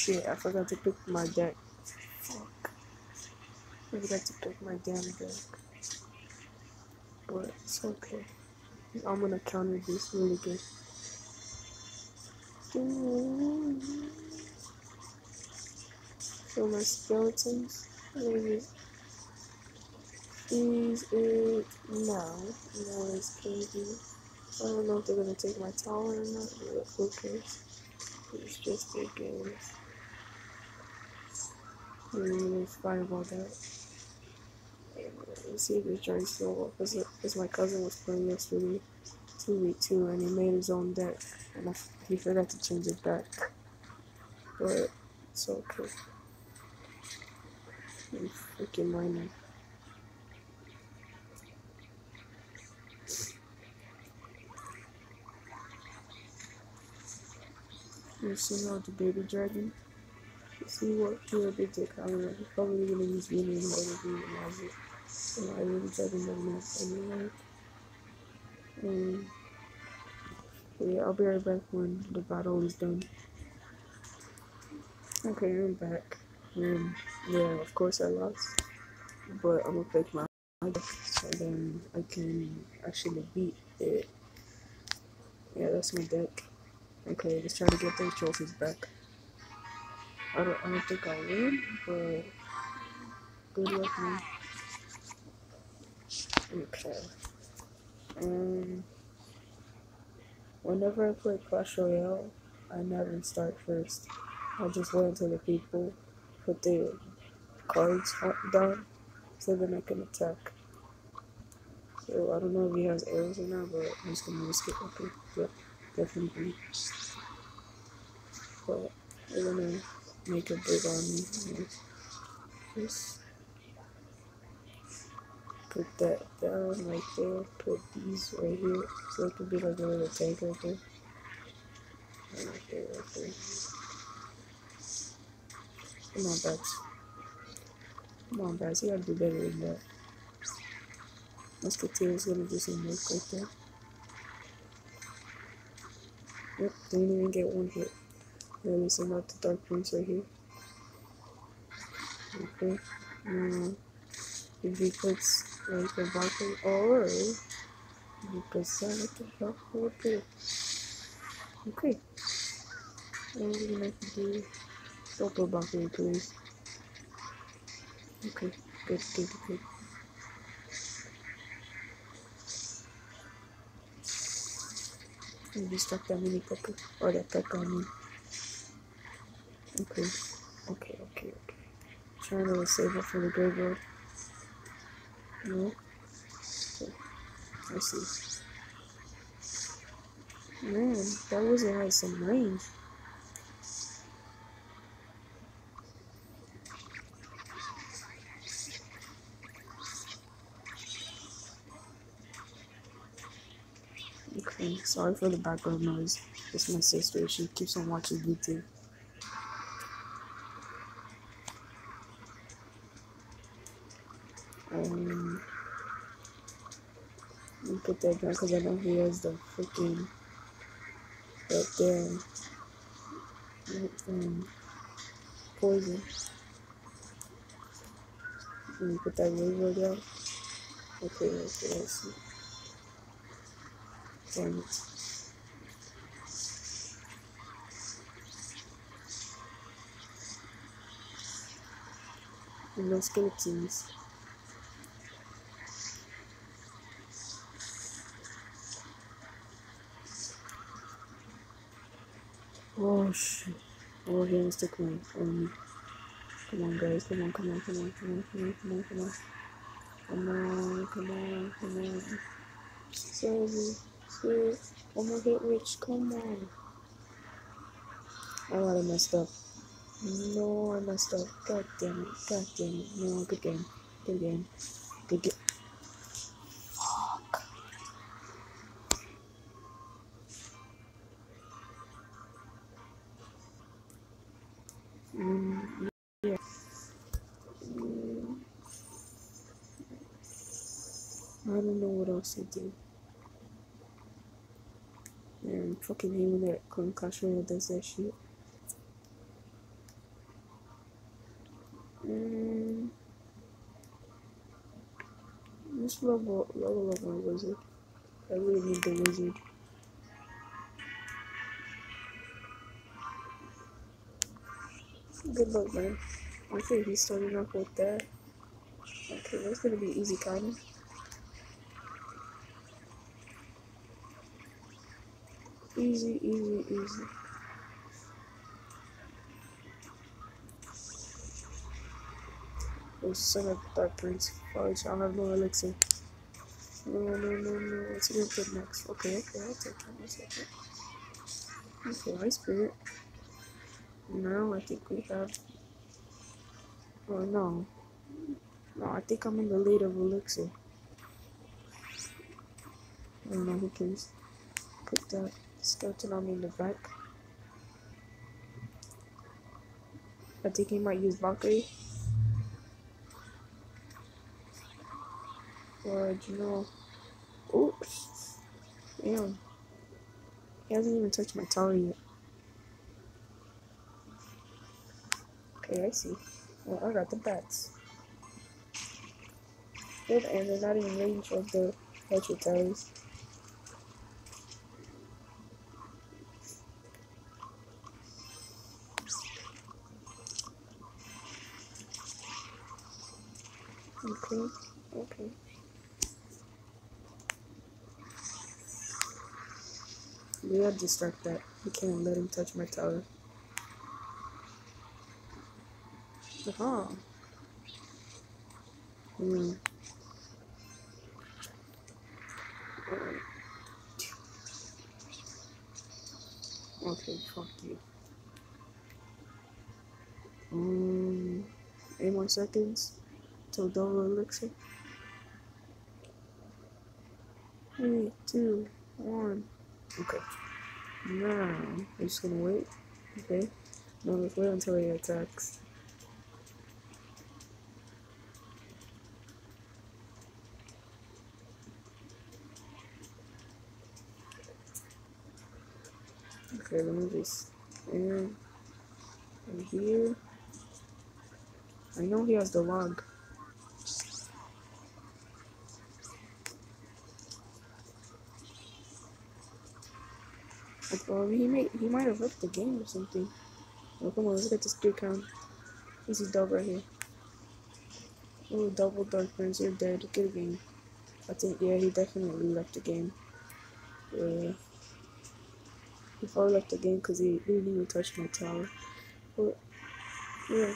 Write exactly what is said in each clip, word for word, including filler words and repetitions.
shit, I forgot to pick my deck. Fuck. I forgot to pick my damn deck. But it's okay. I'm gonna counter this really good. So my skeletons, maybe freeze it now. Now it's crazy. I don't know if they're gonna take my tower or not, but who cares? It's just a game. Really fireball that. Let's see if this joint still up. Because my cousin was playing yesterday, two v two, and he made his own deck, and I, he forgot to change it back. But it's okay. I'm freaking mining. You see how the baby dragon? You see what here they take? I don't know. He's probably gonna use Minion in order to utilize it. And I really dragon doesn't have anyway. Um, yeah, I'll be right back when the battle is done. Okay, I'm back. Um, yeah, of course I lost, but I'm gonna pick my deck so then I can actually beat it. Yeah, that's my deck. Okay, let's try to get those trophies back. I don't, I don't think I'll win, but good luck, man. Okay. Um, whenever I play Clash Royale, I never start first. I just wait until the people put their cards down, so then I can attack. So I don't know if he has arrows or not, but I'm just gonna risk it. Okay, yeah, definitely. But we're gonna make a big army. Just put that down right there. Put these right here, so it could be like a little tank right there. Right there, right there. Come on, bats. Come on, bats. You gotta do better than that. Musketeer's gonna do some work right there. Yep, didn't even get one hit. Then we send out the Dark Prince right here. Okay. Now, if he puts like a Valkyrie, or he puts that, what the hell? Okay. Okay. What are we gonna have to do? Don't put Valkyrie, please. Okay. Good, good, good. Maybe stuck that mini puppy. Or that Pekka, I mean. Okay. Okay, okay, okay. Trying to save up for the graveyard. No? Okay. I see. Man, that wizard has some range. Okay, sorry for the background noise. It's my sister. She keeps on watching YouTube. Um, let me put that down because I know he has the freaking right there. Um, poison. Let me put that river down. Okay, okay, I see. Damn it. And no skeletons. Oh shit. Oh, he wants to climb on me. Come on, guys. Come on, come on, come on, come on, come on, come on, come on. Come on, come on, come on. Seven, six. One more hit, Rich. Come on. Oh, I messed up. No, I messed up. God damn it. God damn it. No, good game. Good game. Good game. Fuck. Mm, yeah. Mm, I don't know what else to do. Man, fucking hate when that Clash Royale does that shit. Just level, level up my wizard. I really need the wizard. Good luck, man. Okay, he's starting off with that. Okay, that's gonna be easy, kinda. Easy, easy, easy. Oh, son of Dark Prince. Fudge, I'll have no elixir. No, no, no, no. What's he gonna put next? Okay, okay, I'll take it. I'll take it. Okay, High Spirit. Now I think we have. Oh, no. No, I think I'm in the lead of elixir. I don't know who cares. Put that skeleton on me in the back. I think he might use Valkyrie. Or, you know. Oops. Damn. He hasn't even touched my tower yet. Okay, I see. Well, I got the bats. Good, and they're not in range of the Petra towers. Okay, okay. We gotta distract that. We can't let him touch my tower. Uh-huh. Hmm. Okay, fuck you. Um, eight more seconds till double elixir. Three, two, one. Okay. Now, we're just gonna wait. Okay. No, let's wait until he attacks. Okay, let me just. And, and here. I know he has the log. Well, he may he might have left the game or something. Oh, come on, let's get this three count. Easy dub right here. Oh, double Dark Prince, you're dead. Good game. I think, yeah, he definitely left the game. Yeah. He probably left the game because he didn't even touch my tower. But, yeah.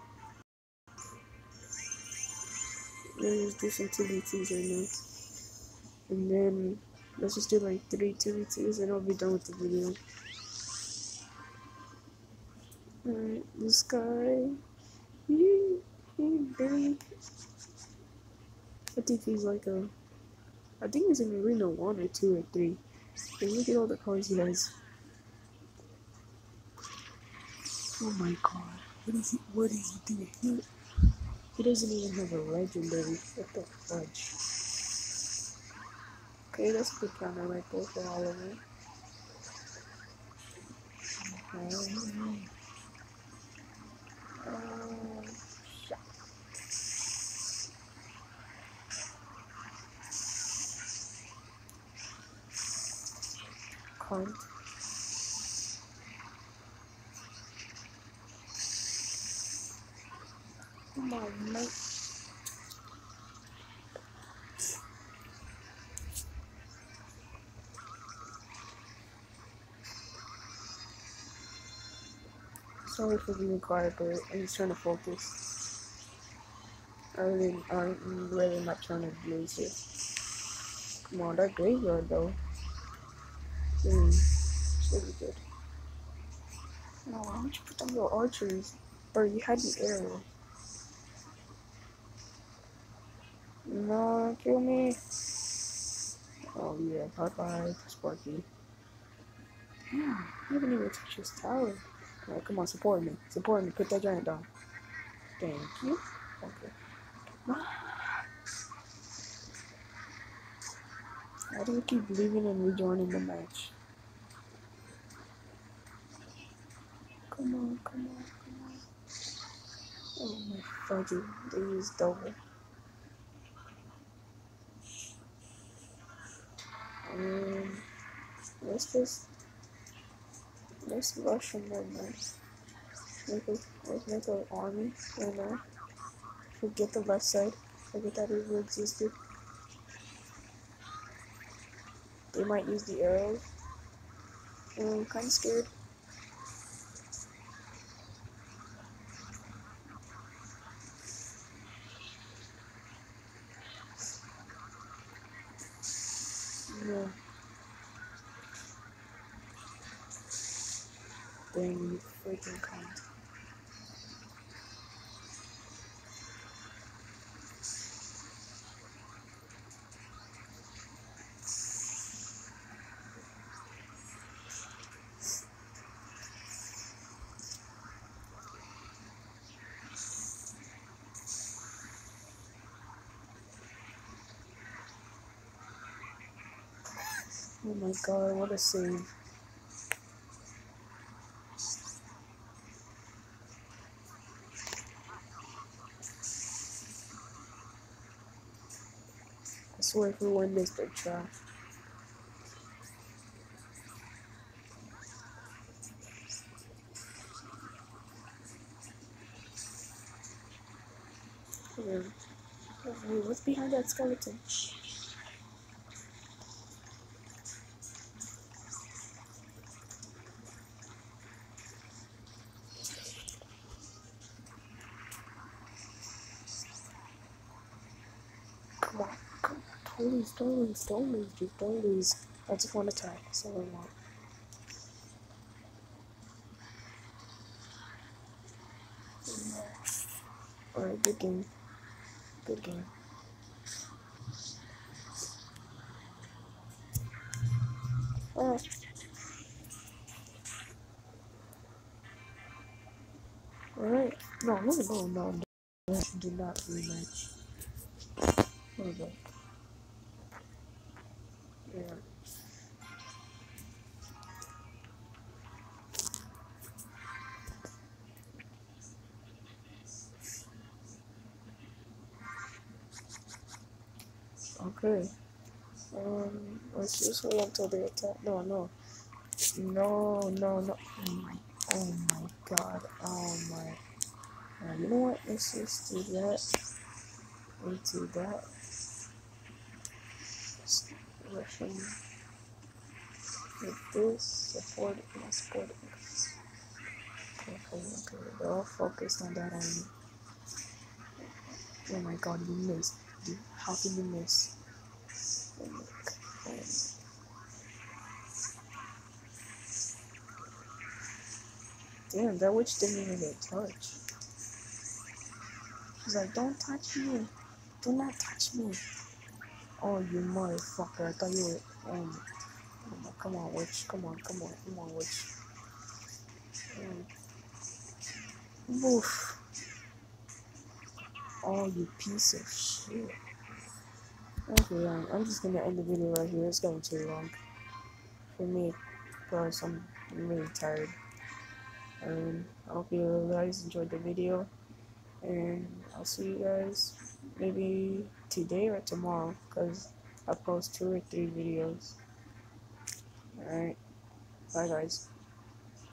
Let's just do some two v twos right now. And then, let's just do like three two v twos and I'll be done with the video. Alright, this guy. He, he really. I think he's like a. I think he's in arena one or two or three. But look at all the cards he has. Oh my god. What is he what is he doing? He, he doesn't even have a legendary. What the fudge? Okay, that's a good counter right there for all of them. Okay. Um, shot. Card. Come on, mate. Sorry for being quiet, but I'm just trying to focus. I really, I'm really not trying to lose here. Come on, that graveyard though. Hmm, should be good. No, why don't you put down your archers? Bro, you had the arrow. No, kill me. Oh yeah, bye bye, Sparky. Yeah, I haven't even touched his tower. Right, come on, support me. Support me. Put that giant down. Thank you. Okay. Why do you keep leaving and rejoining the match? Come on, come on, come on. Oh my fudgy. They use double. Um, let's just let's rush them right now. Make a let's make an army right now. Forget the left side. Forget that it even existed. They might use the arrows. I'm kind of scared. Yeah. Dang, you freaking cunt. Oh my god, what a save. I swear if we win this, they're trash. Yeah. Wait, what's behind that skeleton? Come on, come on. Don't lose, don't lose, don't lose, dude, don't lose. I just want to attack, that's all I want. Alright, good game. Good game. Ah. Alright. No, no, no, no, no. Do not rematch. Hold on. Yeah. Okay. Um, let's just wait until they attack. No, no. No, no, no. Oh my, oh my god. Oh my. Uh, you know what? Let's just do that. We do that. Russian with this. Support, not support. Okay, okay, okay. They're all focused on that only. Oh my god, you missed. Dude, how can you miss? Oh my god. Damn, that witch didn't even get touched. She's like, don't touch me. Do not touch me. Oh, you motherfucker. I thought you were. Um, oh, come on, witch. Come on, come on, come on, witch. Um, oof. Oh, you piece of shit. Okay, um, I'm just gonna end the video right here. It's getting too long. For me, plus, I'm really tired. Um, I hope you guys enjoyed the video. And I'll see you guys maybe today or tomorrow, because I post two or three videos. Alright, bye guys.